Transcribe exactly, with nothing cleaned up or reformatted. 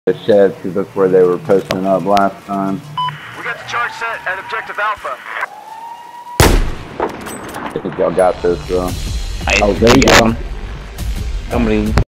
the sheds because that's where they were posting up last time. We got the charge set at Objective Alpha. I think y'all got this, though. I Oh, there you go. Somebody.